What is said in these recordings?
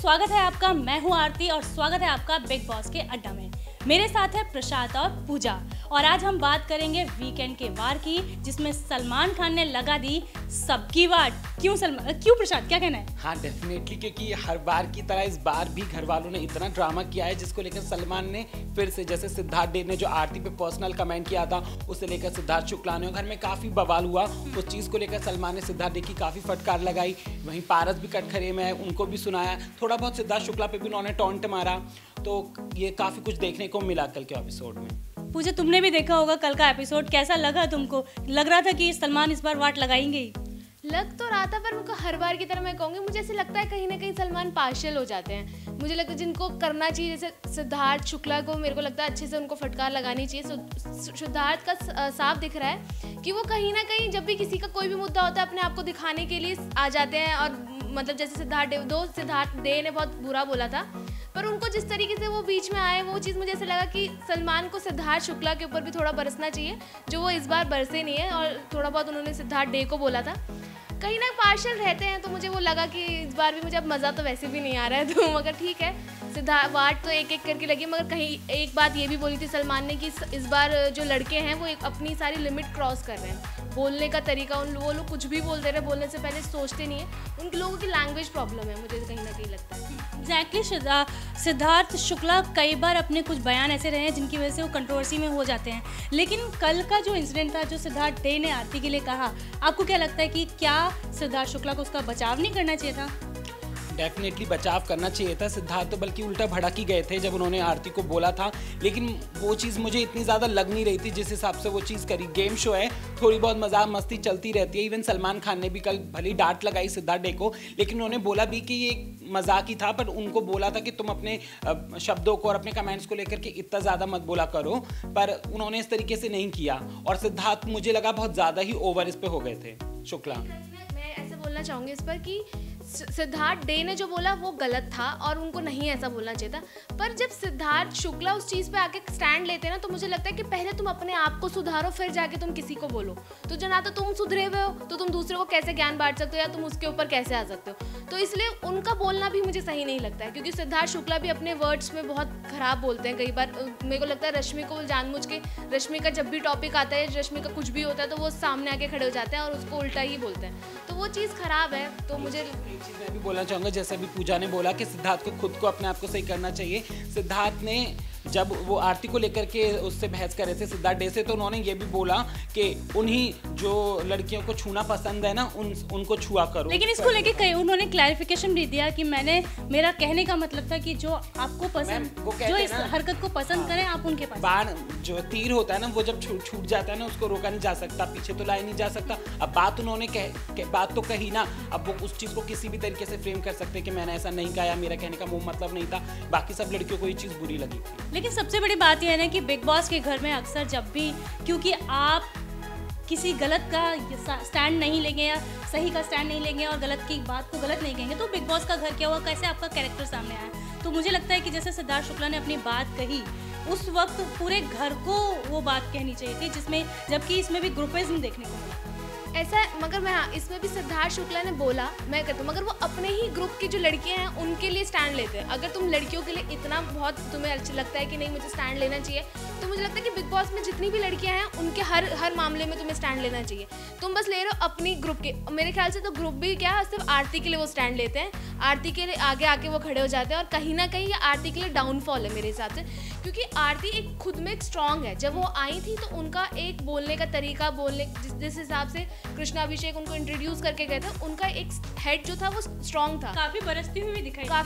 स्वागत है आपका। मैं हूं आरती और स्वागत है आपका बिग बॉस के अड्डा में। मेरे साथ है प्रशांत और पूजा और आज हम बात करेंगे वीकेंड के वार की, जिसमें सलमान खान ने लगा दी सबकी वाट। क्यों प्रशांत, क्या कहना है? हाँ डेफिनेटली, क्योंकि हर बार की तरह इस बार भी घर वालों ने इतना ड्रामा किया है, जिसको लेकर सलमान ने फिर से, जैसे सिद्धार्थ डे ने जो आरती पे पर्सनल कमेंट किया था, उसे लेकर सिद्धार्थ शुक्ला ने घर में काफ़ी बवाल हुआ। उस चीज़ को लेकर सलमान ने सिद्धार्थ डे की काफ़ी फटकार लगाई। वहीं पारस भी कटखरे में है, उनको भी सुनाया। थोड़ा बहुत सिद्धार्थ शुक्ला पे भी उन्होंने टॉन्ट मारा, तो ये काफ़ी कुछ देखने को मिला कल के एपिसोड में। पूजा, तुमने भी देखा होगा कल का एपिसोड, कैसा लगा तुमको? लग रहा था कि सलमान इस बार वाट लगाएंगे ही? लग तो रहा था, पर मुझको हर बार की तरह मैं कहूँगी, मुझे ऐसे लगता है कहीं ना कहीं सलमान पार्शियल हो जाते हैं। मुझे लगता है जिनको करना चाहिए, जैसे सिद्धार्थ शुक्ला को मेरे को लगता है अच्छे से उनको फटकार लगानी चाहिए। सिद्धार्थ का साफ दिख रहा है कि वो कहीं ना कहीं जब भी किसी का कोई भी मुद्दा होता है, अपने आप को दिखाने के लिए आ जाते हैं। और मतलब जैसे सिद्धार्थ डे ने बहुत बुरा बोला था, पर उनको जिस तरीके से वो बीच में आए, वो चीज़ मुझे ऐसे लगा कि सलमान को सिद्धार्थ शुक्ला के ऊपर भी थोड़ा बरसना चाहिए, जो वो इस बार बरसे नहीं है। और थोड़ा बहुत उन्होंने सिद्धार्थ डे को बोला था, कहीं ना पार्शियल रहते हैं। तो मुझे वो लगा कि इस बार भी मुझे अब मज़ा तो वैसे भी नहीं आ रहा है, तो मगर ठीक है, सिद्धार्थ वाट तो एक एक करके लगी। मगर कहीं एक बात ये भी बोली थी सलमान ने कि इस बार जो लड़के हैं वो अपनी सारी लिमिट क्रॉस कर रहे हैं। बोलने का तरीका, वो लोग कुछ भी बोल दे रहे हैं, बोलने से पहले सोचते नहीं है। उन लोगों की लैंग्वेज प्रॉब्लम है, मुझे कहीं ना कहीं लगता है। एग्जैक्टली, सिद्धार्थ शुक्ला कई बार अपने कुछ बयान ऐसे रहे हैं जिनकी वजह से वो कंट्रोवर्सी में हो जाते हैं। लेकिन कल का जो इंसिडेंट था, जो सिद्धार्थ डे ने आरती के लिए कहा, आपको क्या लगता है कि क्या सिद्धार्थ शुक्ला को उसका बचाव नहीं करना चाहिए था? डेफिनेटली बचाव करना चाहिए था। सिद्धार्थ तो बल्कि उल्टा भड़क ही गए थे जब उन्होंने आरती को बोला था, लेकिन वो चीज़ मुझे इतनी ज़्यादा लग नहीं रही थी जिस हिसाब से वो चीज़ करी। गेम शो है, थोड़ी बहुत मजाक मस्ती चलती रहती है। इवन सलमान खान ने भी कल भली डांट लगाई सिद्धार्थ डे को, लेकिन उन्होंने बोला भी कि ये मजाक ही था, पर उनको बोला था कि तुम अपने शब्दों को और अपने कमेंट्स को लेकर के इतना ज़्यादा मत बोला करो, पर उन्होंने इस तरीके से नहीं किया। और सिद्धार्थ मुझे लगा बहुत ज़्यादा ही ओवर इस पर हो गए थे शुक्ला। मैं ऐसे बोलना चाहूँगी इस पर कि सिद्धार्थ डे ने जो बोला वो गलत था और उनको नहीं ऐसा बोलना चाहिए था। पर जब सिद्धार्थ शुक्ला उस चीज़ पे आके स्टैंड लेते हैं ना, तो मुझे लगता है कि पहले तुम अपने आप को सुधारो, फिर जाके तुम किसी को बोलो। तो जो ना तो तुम सुधरे हुए हो, तो तुम दूसरे को कैसे ज्ञान बांट सकते हो या तुम उसके ऊपर कैसे आ सकते हो? तो इसलिए उनका बोलना भी मुझे सही नहीं लगता है, क्योंकि सिद्धार्थ शुक्ला भी अपने वर्ड्स में बहुत खराब बोलते हैं कई बार। मेरे को लगता है रश्मि को जानबूझ के, रश्मि का जब भी टॉपिक आता है, रश्मि का कुछ भी होता है, तो वो सामने आके खड़े हो जाते हैं और उसको उल्टा ही बोलते हैं। तो वो चीज़ खराब है। तो मुझे एक चीज़ मैं भी बोलना चाहूँगा, जैसे अभी पूजा ने बोला कि सिद्धार्थ को खुद को अपने आप को सही करना चाहिए। सिद्धार्थ ने जब वो आरती को लेकर के उससे बहस कर रहे थे सिद्धार्थ डे से, तो उन्होंने ये भी बोला कि उन्हीं जो लड़कियों को छूना पसंद है ना, उनको छुआ करो। लेकिन इसको लेके उन्होंने क्लैरिफिकेशन भी दिया कि मेरा कहने का मतलब था कि जो आपको पसंद, जो इस हरकत को पसंद करें, आप उनके पास। बाण जो तीर होता है ना, वो जब छूट जाता है ना, उसको रोका नहीं जा सकता, पीछे तो लाया नहीं जा सकता। अब बात उन्होंने बात तो कही ना, अब वो उस चीज़ को किसी भी तरीके से फ्रेम कर सकते कि मैंने ऐसा नहीं कहा, मेरा कहने का वो मतलब नहीं था। बाकी सब लड़कियों को ये चीज़ बुरी लगी थी। लेकिन सबसे बड़ी बात यह है ना कि बिग बॉस के घर में अक्सर जब भी, क्योंकि आप किसी गलत का स्टैंड नहीं लेंगे या सही का स्टैंड नहीं लेंगे और गलत की बात को गलत नहीं कहेंगे, तो बिग बॉस का घर क्या हुआ, कैसे आपका कैरेक्टर सामने आया। तो मुझे लगता है कि जैसे सिद्धार्थ शुक्ला ने अपनी बात कही, उस वक्त पूरे घर को वो बात कहनी चाहिए थी, जिसमें जबकि इसमें भी ग्रुपिज्म देखने को मिला ऐसा। मगर मैं इसमें भी सिद्धार्थ शुक्ला ने बोला, मैं कहता हूँ, मगर वो अपने ही ग्रुप की जो लड़कियां हैं उनके लिए स्टैंड लेते हैं। अगर तुम लड़कियों के लिए इतना बहुत तुम्हें अच्छा लगता है कि नहीं मुझे स्टैंड लेना चाहिए, तो मुझे लगता है कि बिग बॉस में जितनी भी लड़कियां हैं उनके हर मामले में तुम्हें स्टैंड लेना चाहिए। तुम बस ले रहे हो अपनी ग्रुप के, मेरे ख्याल से तो ग्रुप भी क्या, सिर्फ आरती के लिए वो स्टैंड लेते हैं, आरती के लिए आगे आके वो खड़े हो जाते हैं। और कहीं ना कहीं ये आरती के लिए डाउनफॉल है मेरे हिसाब से, क्योंकि आरती एक खुद में एक स्ट्रांग है। जब वो आई थी तो उनका एक बोलने का तरीका, जिस हिसाब से कृष्णा अभिषेक उनको इंट्रोड्यूस करके गए थे, उनका एक हेड जो था वो स्ट्रांग था। काफी बरसती हुई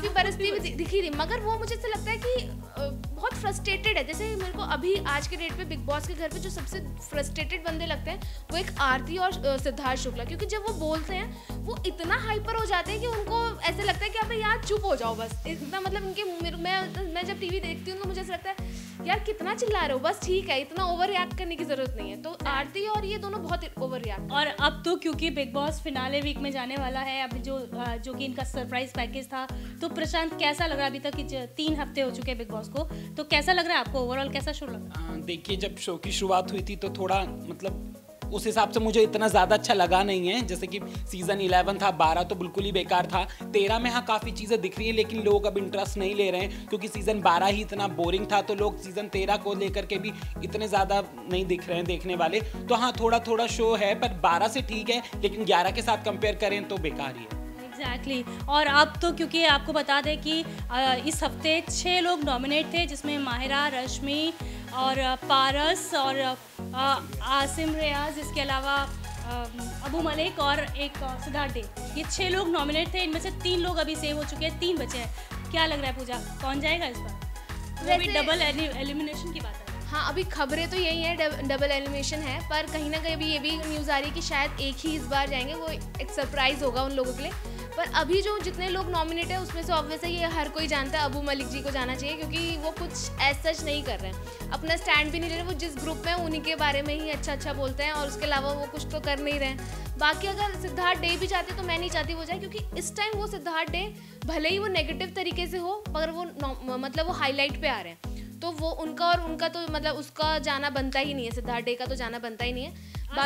दिखी थी। मगर वो मुझे ऐसा लगता है कि बहुत फ्रस्ट्रेटेड है। जैसे मेरे को अभी आज के डेट पे बिग बॉस के घर पे जो सबसे फ्रस्ट्रेटेड बंदे लगते हैं, वो एक आरती और सिद्धार्थ शुक्ला, क्योंकि जब वो बोलते हैं वो इतना हाइपर हो जाते हैं कि उनको ऐसे लगता है कि अबे यार चुप हो जाओ बस। इतना मतलब इनके मैं जब टीवी देखती हूँ तो मुझे ऐसा लगता है यार कितना चिल्ला रहे हो, बस ठीक है, इतना ओवर रिएक्ट करने की जरूरत नहीं है। तो आरती और ये दोनों बहुत ओवर रिएक्ट। और अब तो क्योंकि बिग बॉस फिनाले वीक में जाने वाला है, अब जो कि इनका सरप्राइज पैकेज था, तो प्रशांत कैसा लग रहा है? अभी तक 3 हफ्ते हो चुके हैं बिग बॉस को, तो कैसा लग रहा है आपको? ओवरऑल कैसा शो लग रहा है? देखिए, जब शो की शुरुआत हुई थी तो थोड़ा मतलब उस हिसाब से मुझे इतना ज़्यादा अच्छा लगा नहीं है। जैसे कि सीज़न 11 था, 12 तो बिल्कुल ही बेकार था, 13 में हाँ काफ़ी चीज़ें दिख रही है, लेकिन लोग अब इंटरेस्ट नहीं ले रहे हैं क्योंकि सीज़न 12 ही इतना बोरिंग था, तो लोग सीज़न 13 को लेकर के भी इतने ज़्यादा नहीं दिख रहे हैं देखने वाले। तो हाँ थोड़ा थोड़ा शो है, पर 12 से ठीक है, लेकिन 11 के साथ कंपेयर करें तो बेकार ही है। एग्जैक्टली और अब तो क्योंकि आपको बता दें कि इस हफ्ते 6 लोग नॉमिनेट थे, जिसमें माहिरा, रश्मि और पारस और आसिम रियाज, इसके अलावा अबू मलिक और एक सिद्धार्थ डे। ये 6 लोग नॉमिनेट थे, इनमें से 3 लोग अभी सेव हो चुके हैं, 3 बचे हैं। क्या लग रहा है पूजा, कौन जाएगा इस बार? वो भी डबल एलिमिनेशन की बात है। हाँ, अभी खबरें तो यही है, डबल एलिमिनेशन है, पर कहीं ना कहीं अभी ये भी न्यूज़ आ रही है कि शायद एक ही इस बार जाएंगे। वो एक सरप्राइज़ होगा उन लोगों के लिए। पर अभी जो जितने लोग नॉमिनेट है उसमें से ऑब्वियस है ये हर कोई जानता है अबू मलिक जी को जाना चाहिए, क्योंकि वो कुछ एज सच नहीं कर रहे हैं, अपना स्टैंड भी नहीं ले रहे। वो जिस ग्रुप में उन्हीं के बारे में ही अच्छा बोलते हैं और उसके अलावा वो कुछ तो कर नहीं रहे हैं। बाकी अगर सिद्धार्थ डे भी चाहते तो मैं नहीं चाहती वो जाए, क्योंकि इस टाइम वो सिद्धार्थ डे भले ही वो नेगेटिव तरीके से हो, मगर वो मतलब वो हाईलाइट पे आ रहे हैं, तो वो उनका तो मतलब उसका जाना बनता ही नहीं है, सिद्धार्थ डे का तो जाना बनता ही नहीं है।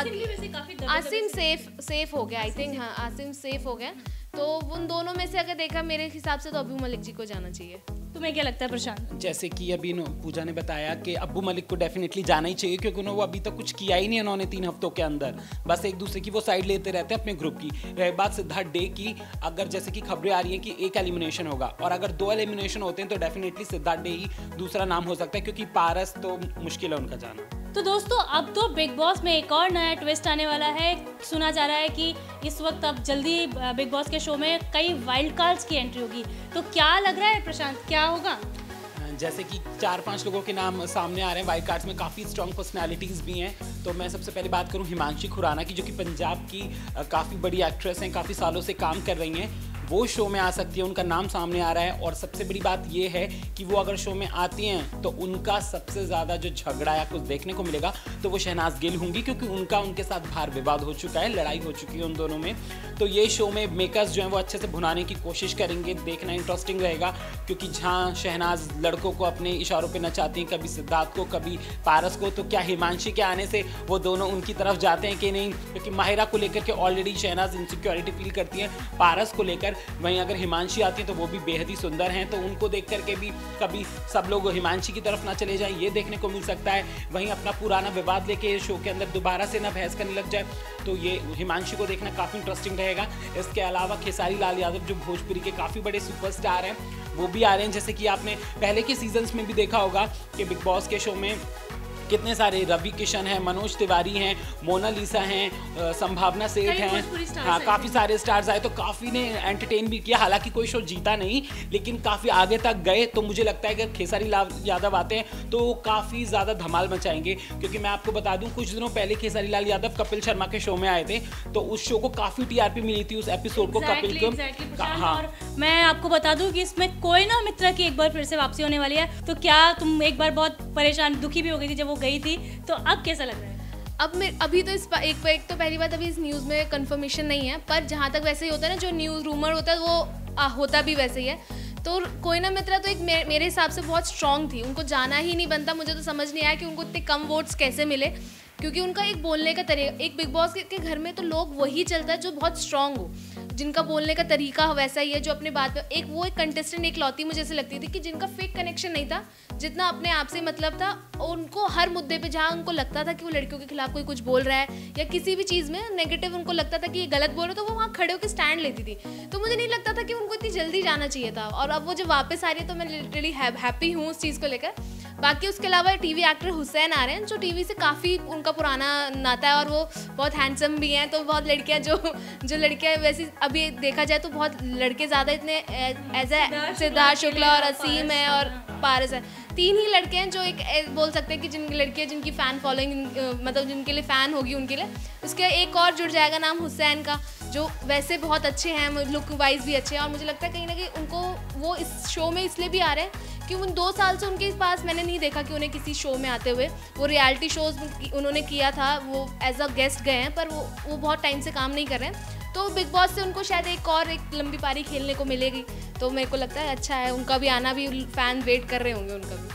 आसिम सेफ हो गया, आई थिंक। हाँ, आसिम सेफ हो गया, तो उन दोनों में से अगर देखा मेरे हिसाब से तो अबू मलिक जी को जाना चाहिए। तुम्हें क्या लगता है प्रशांत? जैसे कि अभी पूजा ने बताया कि अब्बू मलिक को डेफिनेटली जाना ही चाहिए, क्योंकि उन्होंने वो अभी तक कुछ किया ही नहीं उन्होंने 3 हफ्तों के अंदर, बस एक दूसरे की वो साइड लेते रहते हैं अपने ग्रुप की। रही बात सिद्धार्थ डे की, अगर जैसे कि खबरें आ रही हैं कि एक एलिमिनेशन होगा और अगर 2 एलिमिनेशन होते हैं तो डेफिनेटली सिद्धार्थ डे ही दूसरा नाम हो सकता है, क्योंकि पारस तो मुश्किल है उनका जाना। तो दोस्तों अब तो बिग बॉस में एक और नया ट्विस्ट आने वाला है। सुना जा रहा है कि इस वक्त अब जल्दी बिग बॉस के शो में कई वाइल्ड कार्ड्स की एंट्री होगी। तो क्या लग रहा है प्रशांत, क्या होगा? जैसे कि 4-5 लोगों के नाम सामने आ रहे हैं वाइल्ड कार्ड्स में, काफ़ी स्ट्रॉन्ग पर्सनालिटीज़ भी हैं। तो मैं सबसे पहले बात करूं हिमांशी खुराना की, जो कि पंजाब की काफ़ी बड़ी एक्ट्रेस हैं, काफ़ी सालों से काम कर रही हैं। वो शो में आ सकती है, उनका नाम सामने आ रहा है। और सबसे बड़ी बात ये है कि वो अगर शो में आती हैं तो उनका सबसे ज़्यादा जो झगड़ा या कुछ देखने को मिलेगा तो वो शहनाज गिल होंगी, क्योंकि उनके साथ बाहर विवाद हो चुका है, लड़ाई हो चुकी है उन दोनों में। तो ये शो में मेकर्स जो हैं वो अच्छे से भुनाने की कोशिश करेंगे, देखना इंटरेस्टिंग रहेगा, क्योंकि जहाँ शहनाज लड़कों को अपने इशारों पे नचाती हैं, कभी सिद्धार्थ को कभी पारस को, तो क्या हिमांशी के आने से वो दोनों उनकी तरफ जाते हैं कि नहीं? क्योंकि माहिरा को लेकर के ऑलरेडी शहनाज इनसिक्योरिटी फील करती है पारस को लेकर। वहीं अगर हिमांशी आती है तो वो भी बेहद ही सुंदर हैं, तो उनको देख करके भी कभी सब लोग हिमांशी की तरफ ना चले जाएं, ये देखने को मिल सकता है। वहीं अपना पुराना विवाद लेके शो के अंदर दोबारा से ना बहस करने लग जाए, तो ये हिमांशी को देखना काफ़ी इंटरेस्टिंग रहेगा। इसके अलावा खेसारी लाल यादव जो भोजपुरी के काफ़ी बड़े सुपरस्टार हैं वो भी आ रहे हैं। जैसे कि आपने पहले के सीजन्स में भी देखा होगा कि बिग बॉस के शो में कितने सारे रवि किशन हैं, मनोज तिवारी हैं, मोनालिसा हैं, संभावना सेठ हैं, हाँ काफ़ी सारे स्टार्स आए, तो काफ़ी ने एंटरटेन भी किया। हालांकि कोई शो जीता नहीं, लेकिन काफ़ी आगे तक गए। तो मुझे लगता है कि अगर खेसारी लाल यादव आते हैं तो काफ़ी ज़्यादा धमाल मचाएंगे, क्योंकि मैं आपको बता दूं कुछ दिनों पहले खेसारी लाल यादव कपिल शर्मा के शो में आए थे, तो उस शो को काफ़ी TRP मिली थी, उस एपिसोड को कपिल को। हाँ, और मैं आपको बता दूं कि इसमें कोयना मित्रा की एक बार फिर से वापसी होने वाली है। तो क्या तुम एक बार बहुत परेशान दुखी भी हो गई थी जब वो गई थी, तो अब कैसा लग रहा है? अभी तो एक तो पहली बात अभी इस न्यूज़ में कंफर्मेशन नहीं है, पर जहाँ तक वैसे ही होता है ना, जो न्यूज़ रूमर होता है वो होता भी वैसे ही है। तो कोयना मित्रा तो एक मेरे हिसाब से बहुत स्ट्रांग थी, उनको जाना ही नहीं बनता। मुझे तो समझ नहीं आया कि उनको इतने कम वोट्स कैसे मिले, क्योंकि उनका एक बोलने का तरीका, एक बिग बॉस के घर में तो लोग वही चलता है जो बहुत स्ट्रांग हो, जिनका बोलने का तरीका वैसा ही है, जो अपने बात पे एक कंटेस्टेंट एक लौती मुझे ऐसे लगती थी कि जिनका फेक कनेक्शन नहीं था, जितना अपने आप से मतलब था। उनको हर मुद्दे पे जहाँ उनको लगता था कि वो लड़कियों के खिलाफ कोई कुछ बोल रहा है या किसी भी चीज़ में नेगेटिव उनको लगता था कि ये गलत बोल रहे, तो वो वहाँ खड़े होकर स्टैंड लेती थी। तो मुझे नहीं लगता था कि उनको इतनी जल्दी जाना चाहिए था, और अब वो जब वापस आ रही है तो मैं लिटरली हैप्पी हूँ उस चीज़ को लेकर। बाकी उसके अलावा टीवी एक्टर हुसैन आ रहे हैं, जो टीवी से काफ़ी उनका पुराना नाता है और वो बहुत हैंडसम भी हैं। तो बहुत लड़कियां जो लड़कियां वैसे अभी देखा जाए तो बहुत लड़के ज़्यादा इतने एज ए सिद्धार्थ शुक्ला और असीम है और पारस है, 3 ही लड़के हैं जो एक बोल सकते हैं कि लड़कियां जिनकी फ़ैन फॉलोइंग मतलब जिनके लिए फ़ैन होगी उनके लिए। उसके एक और जुड़ जाएगा नाम हुसैन का, जो वैसे बहुत अच्छे हैं, लुक वाइज भी अच्छे हैं, और मुझे लगता है कहीं ना कहीं उनको वो इस शो में इसलिए भी आ रहे हैं कि उन 2 साल से उनके पास मैंने नहीं देखा कि उन्हें किसी शो में आते हुए। वो रियलिटी शोज़ उन्होंने किया था, वो एज अ गेस्ट गए हैं, पर वो बहुत टाइम से काम नहीं कर रहे हैं। तो बिग बॉस से उनको शायद एक लंबी पारी खेलने को मिलेगी, तो मेरे को लगता है अच्छा है, उनका भी आना भी फैन वेट कर रहे होंगे उनका भी।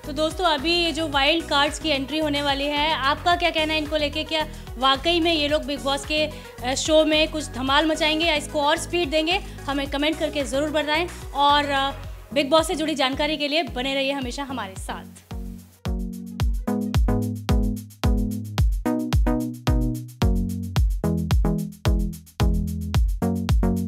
तो दोस्तों अभी ये जो वाइल्ड कार्ड्स की एंट्री होने वाली है, आपका क्या कहना है इनको लेके? क्या वाकई में ये लोग बिग बॉस के शो में कुछ धमाल मचाएंगे या इसको और स्पीड देंगे? हमें कमेंट करके ज़रूर बताएं और बिग बॉस से जुड़ी जानकारी के लिए बने रहिए हमेशा हमारे साथ।